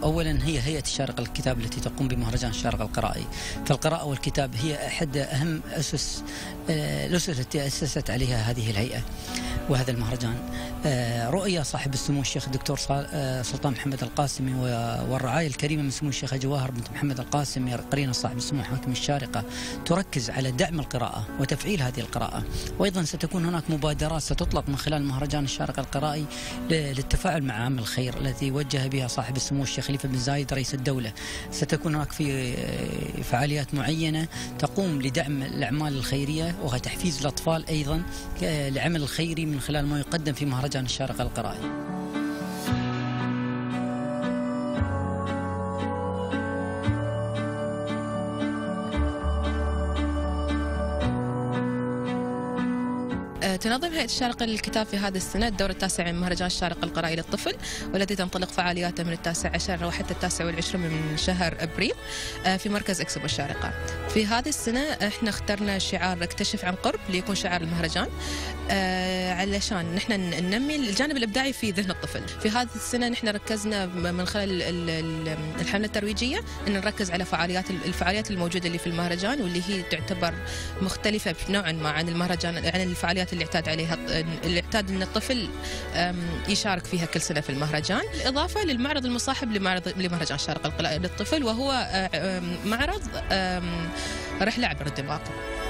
أولا هي هيئة الشارقة للكتاب التي تقوم بمهرجان الشارقة القرائي، فالقراءة والكتاب هي أحد أهم الأسس التي أسست عليها هذه الهيئة وهذا المهرجان. رؤية صاحب السمو الشيخ الدكتور سلطان محمد القاسمي والرعاية الكريمة من سمو الشيخة جواهر بنت محمد القاسمي قرينة صاحب السمو حاكم الشارقة تركز على دعم القراءة وتفعيل هذه القراءة، وأيضا ستكون هناك مبادرات ستطلق من خلال مهرجان الشارقة القرائي للتفاعل مع عمل الخير الذي وجه بها صاحب السمو الشيخ خليفة بن زايد رئيس الدولة. ستكون هناك في فعاليات معينة تقوم لدعم الأعمال الخيرية وتحفيز الأطفال أيضا لعمل الخيري من خلال ما يقدم في مهرجان الشارقة القرائي. تنظم هيئة الشارقة للكتاب في هذه السنة الدورة التاسعة من مهرجان الشارقة القرائي للطفل، والتي تنطلق فعالياته من 19 وحتى 29 من شهر أبريل في مركز إكسبو الشارقة. في هذه السنة احنا اخترنا شعار اكتشف عن قرب ليكون شعار المهرجان علشان نحن ننمي الجانب الإبداعي في ذهن الطفل. في هذه السنة نحن ركزنا من خلال الحملة الترويجية أن نركز على الفعاليات الموجودة اللي في المهرجان، واللي هي تعتبر مختلفة نوعا ما عن المهرجان، عن الفعاليات اللي اعتاد أن الطفل يشارك فيها كل سنة في المهرجان، إضافة للمعرض المصاحب لمهرجان الشارقة القرائي للطفل، وهو معرض رحلة عبر الدماغ.